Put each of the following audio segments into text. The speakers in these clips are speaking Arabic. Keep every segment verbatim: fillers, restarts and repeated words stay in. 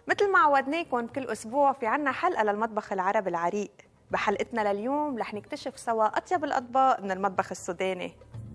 مثل ما عودناكم كل أسبوع في عنا حلقة للمطبخ العربي العريق. بحلقتنا لليوم رح نكتشف سوا أطيب الأطباق من المطبخ السوداني.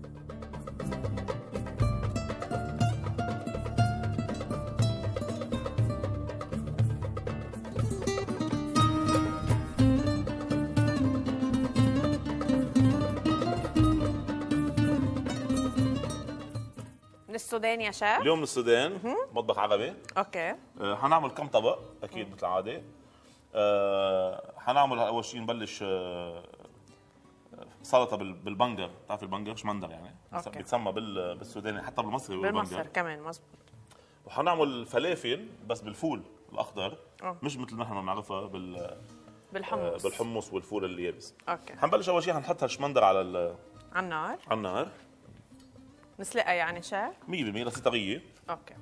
من السودان يا شيف؟ اليوم من السودان مطبخ عربي. اوكي. آه حنعمل كم طبق اكيد مثل العاده. آه حنعمل اول شيء نبلش آه سلطه بالبنجر، بتعرف البنجر شمندر يعني أوكي. بيتسمى بالسوداني حتى بالمصري بالمصر كمان مزبوط. وحنعمل فلافل بس بالفول الاخضر. أوه. مش مثل نحن بنعرفها بال بالحمص آه بالحمص والفول اليابس. اوكي. حنبلش اول شيء حنحط هالشمندر على على النار. على النار نسلقها يعني شيف؟ مية بالمية لسه طريه. اوكي.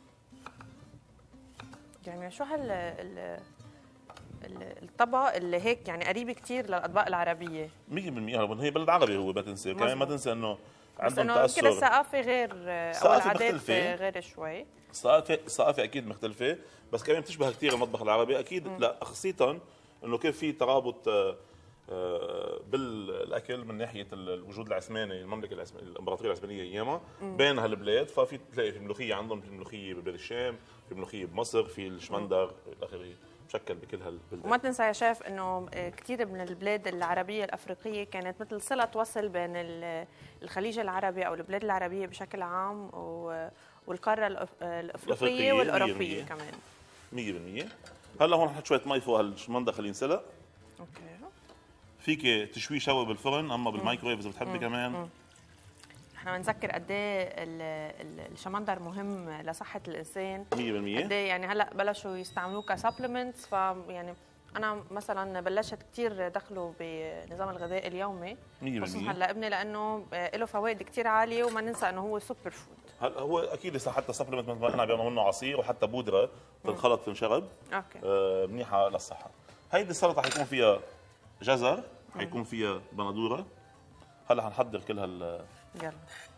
يعني شو هال ال... الطبق اللي هيك يعني قريب كثير للاطباق العربيه. مية بالمية هي بلد عربي، هو ما تنسى كمان، ما تنسى انه عندهم تاثر. يمكن الثقافه غير او العادات غير شوي. الثقافه الثقافه اكيد مختلفه، بس كمان بتشبه كثير المطبخ العربي اكيد. م. لا خاصه انه كيف في ترابط بالاكل من ناحيه الوجود العثماني، المملكه العثمانيه الامبراطوريه العثمانيه ايامها بين هالبلاد. ففي تلاقي في ملوخيه عندهم، في ملوخيه ببلاد الشام، في ملوخيه بمصر، في الشمندر الى اخره، مشكل بكل هالبلدان. وما تنسى يا شيف انه كثير من البلاد العربيه الافريقيه كانت مثل صله وصل بين الخليج العربي او البلاد العربيه بشكل عام والقاره الافريقيه والاوروبيه كمان. مية بالمية. هلا هون حط شويه مي فوق هالشمندر خليه ينسلق. اوكي. فيك تشويه شوي بالفرن، اما بالمايكرويف اذا بتحبي كمان. مم. احنا بنذكر قد ايه الشمندر مهم لصحه الانسان. مية بالمية. قد ايه يعني هلا بلشوا يستعملوه كسبلمنتس، فيعني انا مثلا بلشت كثير دخله بنظام الغذاء اليومي. مية بالمية. خصوصا لابني لانه له فوائد كثير عاليه، وما ننسى انه هو سوبر فود. هلا هو اكيد لسه حتى سبلمنت مثل ما احنا بيعملوا منه عصير وحتى بودره تنخلط تنشرب. اوكي. آه منيحه للصحه. هيدي السلطه حيكون فيها جزر، حيكون فيها بندوره. هلا حنحضر كل هال يلا